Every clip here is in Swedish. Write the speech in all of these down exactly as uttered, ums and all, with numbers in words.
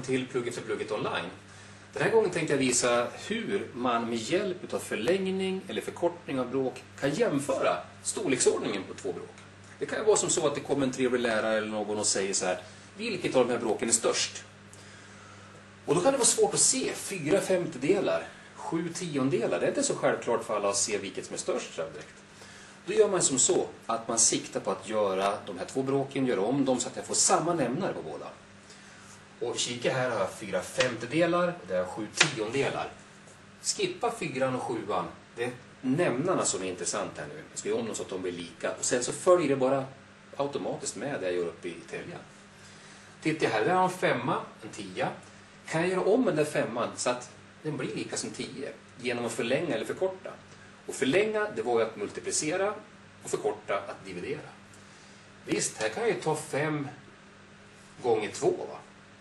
till Plugget för Plugget online. Den här gången tänkte jag visa hur man med hjälp av förlängning eller förkortning av bråk kan jämföra storleksordningen på två bråk. Det kan vara som så att det kommer en trevlig lärare eller någon och säger så här: vilket av de här bråken är störst? Och då kan det vara svårt att se fyra femtedelar, sju tiondelar. Det är inte så självklart för alla att se vilket som är störst direkt. Då gör man som så att man siktar på att göra de här två bråken, göra om dem så att jag får samma nämnare på båda. Och kika här har jag fyra femtedelar och där har jag sju tiondelar. Skippa fyran och sjuan. Det är nämnarna som är intressant här nu. Jag ska göra om dem så att de blir lika. Och sen så följer det bara automatiskt med det jag gör uppe i täljan. Titta här, där har jag en femma, en tia. Kan jag göra om den där femman så att den blir lika som tio genom att förlänga eller förkorta? Och förlänga, det var ju att multiplicera, och förkorta att dividera. Visst, här kan jag ju ta fem gånger två, va?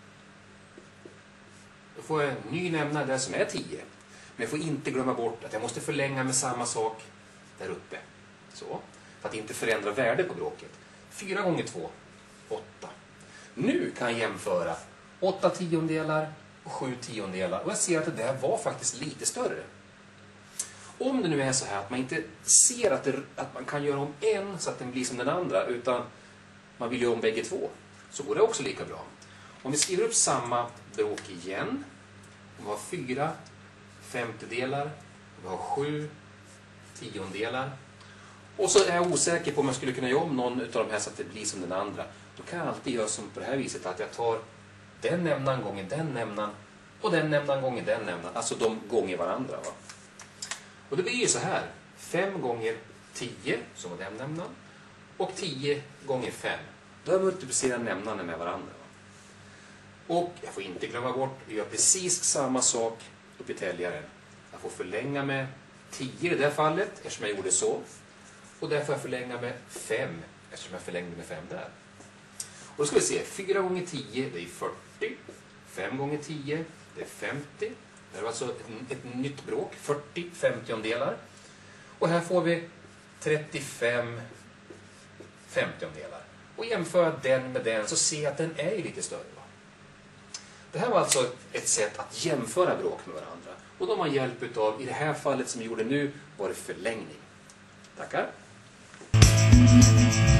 Då får jag en ny nämnare där som är tio. Men jag får inte glömma bort att jag måste förlänga med samma sak där uppe. Så, för att inte förändra värde på bråket. fyra gånger två, åtta. Nu kan jag jämföra åtta tiondelar och sju tiondelar. Och jag ser att det där var faktiskt lite större. Om det nu är så här att man inte ser att, det, att man kan göra om en så att den blir som den andra, utan man vill göra om bägge två, så går det också lika bra. Om vi skriver upp samma bråk igen, vi har fyra femtedelar, vi har sju tiondelar, och så är jag osäker på om jag skulle kunna göra om någon av de här så att det blir som den andra. Då kan jag alltid göra som på det här viset, att jag tar den nämnaren gånger den nämnaren och den nämnaren gånger den nämnaren, alltså de gånger varandra, va? Och det blir ju så här, fem gånger tio som var den nämnaren och tio gånger fem. Då har jag multiplicerat nämnarna med varandra, va? Och jag får inte glömma bort, jag gör precis samma sak upp i täljaren. Jag får förlänga med tio i det här fallet, eftersom jag gjorde så. Och där får jag förlänga med fem, eftersom jag förlängde med fem där. Och då ska vi se, fyra gånger tio, det är fyrtio. fem gånger tio, det är femtio. Det är alltså ett, ett nytt bråk, fyrtio femtiondelar. Och här får vi trettiofem femtiondelar. Och jämför den med den så ser jag att den är lite större, va? Det här var alltså ett sätt att jämföra bråk med varandra. Och de har hjälp av, i det här fallet som vi gjorde nu, var det förlängning. Tackar!